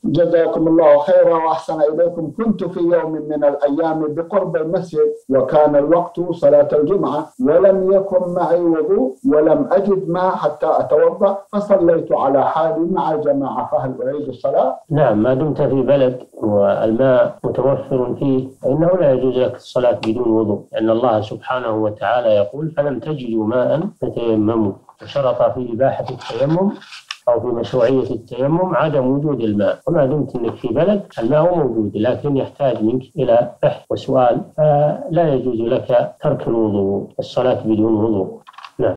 جزاكم الله خيرا وأحسن إليكم. كنت في يوم من الأيام بقرب المسجد وكان الوقت صلاة الجمعة ولم يكن معي وضوء ولم أجد ماء حتى أتوضأ، فصليت على حالي مع الجماعة، فهل أعيد الصلاة؟ نعم، ما دمت في بلد والماء متوفر فيه فإنه لا يجوز لك الصلاة بدون وضوء، لأن الله سبحانه وتعالى يقول: فلم تجدوا ماء فتيمموا، وشرط في إباحة التيمم أو في مشروعية التيمم عدم وجود الماء. وما دمت أنك في بلد الماء موجود لكن يحتاج منك إلى بحث وسؤال، فلا يجوز لك ترك الوضوء، الصلاة بدون وضوء.